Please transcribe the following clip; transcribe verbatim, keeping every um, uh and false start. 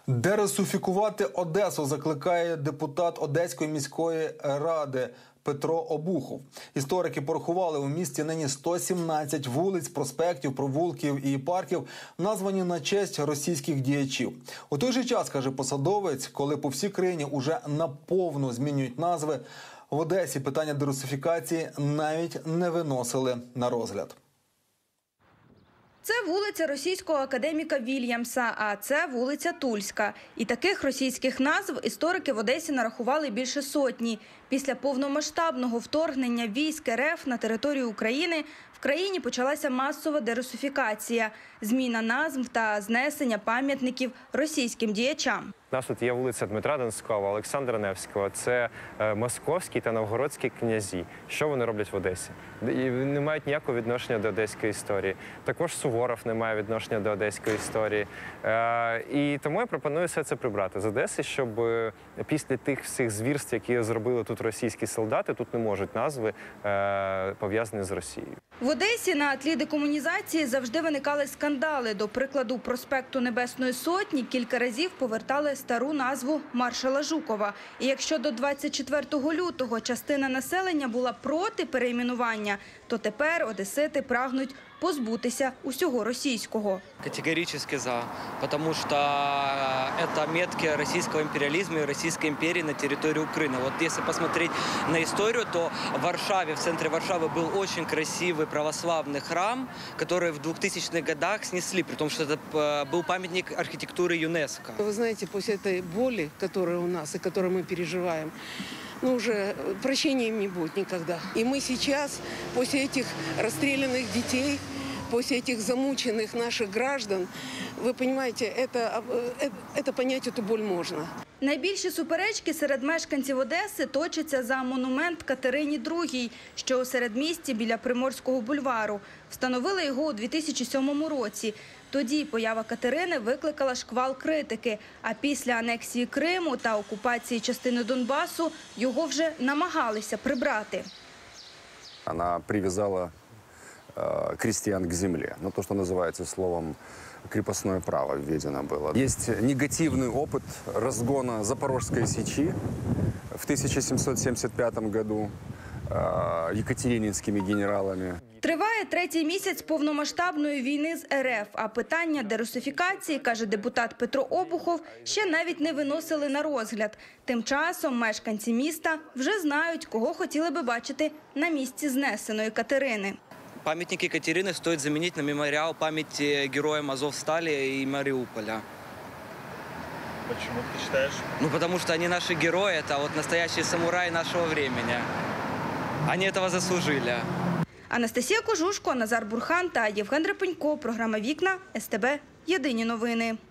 Дерусифікувати Одесу закликає депутат Одеської міської ради Петро Обухов. Історики порахували, у місті нині сто сімнадцять вулиць, проспектів, провулків і парків, названі на честь російських діячів. У той же час, каже посадовець, коли по всій країні уже наповну змінюють назви, в Одесі питання дерусифікації навіть не виносили на розгляд. Це вулиця російського академіка Вільямса, а це вулиця Тульська. І таких російських назв історики в Одесі нарахували більше сотні. Після повномасштабного вторгнення військ РФ на територію України в країні почалася масова дерусифікація, зміна назв та знесення пам'ятників російським діячам. У нас тут є вулиця Дмитра Донського, Олександра Невського. Це московські та новгородські князі. Що вони роблять в Одесі? І не мають ніякого відношення до одеської історії. Також Суворов не має відношення до одеської історії. І тому я пропоную все це прибрати з Одеси, щоб після тих всіх звірств, які зробили тут російські солдати, тут не можуть назви пов'язані з Росією. В Одесі на тлі декомунізації завжди виникали скандали. До прикладу, проспекту Небесної Сотні кілька разів повертали стару назву маршала Жукова. І якщо до двадцять четвертого лютого частина населення була проти перейменування, то тепер одесити прагнуть позбутися усього російського. Категорически за, потому что это метки российского империализма и Российской империи на территории Украины. Вот если посмотреть на историю, то в Варшаве, в центре Варшавы был очень красивый православный храм, который в двухтысячных годах снесли, при том, что это был памятник архитектуры ЮНЕСКО. Вы знаете, после этой боли, которая у нас и которую мы переживаем, ну, уже прощения им не будет никогда. И мы сейчас, после этих расстрелянных детей, после этих замученных наших граждан, вы понимаете, это, это понять эту боль можно. Найбільші суперечки серед мешканців Одеси точаться за монумент Катерині другій, що у середмісті біля Приморського бульвару. Встановили його у дві тисячі сьомому році. Тоді поява Катерини викликала шквал критики, а після анексії Криму та окупації частини Донбасу його вже намагалися прибрати. Вона прив'язала крестьян к земле. Ну, то, что называется словом крепостное право введено было. Есть негативный опыт разгона Запорожской сечи в тысяча семьсот семьдесят пятом году екатерининскими генералами. Триває третій місяць повномасштабної війни з РФ, а питання дерусифікації, каже депутат Петро Обухов, ще навіть не виносили на розгляд. Тим часом мешканці міста вже знають, кого хотіли би бачити на місці знесеної Катерини. Памятник Екатерины стоит заменить на мемориал памяти героям Азовстали и Мариуполя. Почему ты считаешь? Ну, потому что они наши герои, это вот настоящие самураи нашего времени. Они этого заслужили. Анастасія Кожушко, Назар Бурхан та Євген Репенько. Програма «Вікна», ес те бе. Єдині новини.